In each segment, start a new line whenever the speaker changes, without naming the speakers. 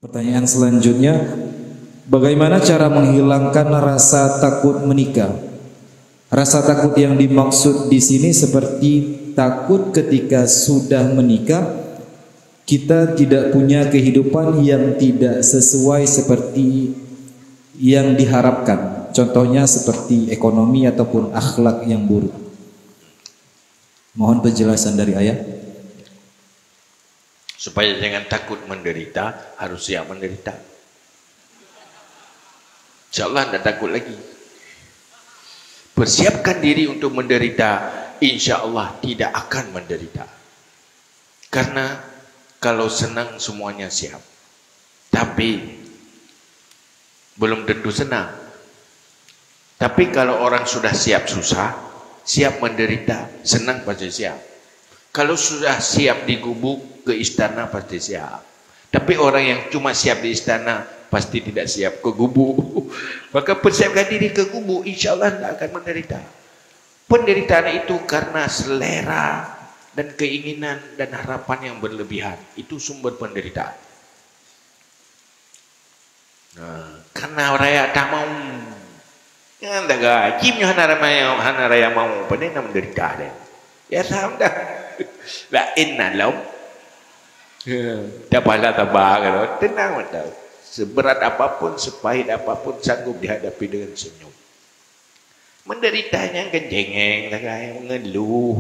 Pertanyaan selanjutnya, bagaimana cara menghilangkan rasa takut menikah? Rasa takut yang dimaksud di sini seperti takut ketika sudah menikah, kita tidak punya kehidupan yang tidak sesuai seperti yang diharapkan. Contohnya seperti ekonomi ataupun akhlak yang buruk. Mohon penjelasan dari ayah.
Supaya jangan takut menderita, harus siap menderita. InsyaAllah tidak takut lagi. Persiapkan diri untuk menderita, InsyaAllah tidak akan menderita. Karena kalau senang semuanya siap. Tapi belum tentu senang. Tapi kalau orang sudah siap susah, siap menderita, senang pasti siap. Kalau sudah siap digubuk ke istana pasti siap. Tapi orang yang cuma siap di istana pasti tidak siap ke gubuk. Maka persiapkan diri ke gubuk, insyaAllah tidak akan menderita. Penderitaan itu karena selera dan keinginan dan harapan yang berlebihan. Itu sumber penderitaan. Nah, karena raya tak mau, yang tak gajimnya hana raya mau, pada nak menderita deh. Ya sama dah. Lain nalau. Tak payah tabah kalau tenang tahu. Seberat apapun, sepahit apapun sanggup dihadapi dengan senyum. Menderitanya kan jengeng, yang mengeluh.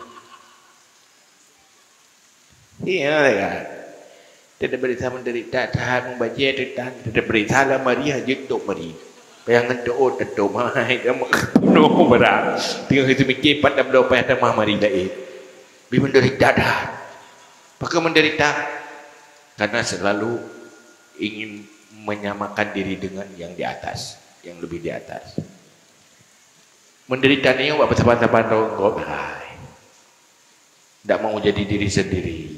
Iya kan. Tidak berita menderita, tahan membaca, tidak berita lah mari haji tok mari. Bayangan doa tentu mahai, kamu penuh berat. Tinggal itu mikir pada berdoa payah mah mari lain. Bi menderita dah. Maka menderita karena selalu ingin menyamakan diri dengan yang di atas, yang lebih di atas. Menderita ni buat apa-apa tahu kau. Tidak mau jadi diri sendiri.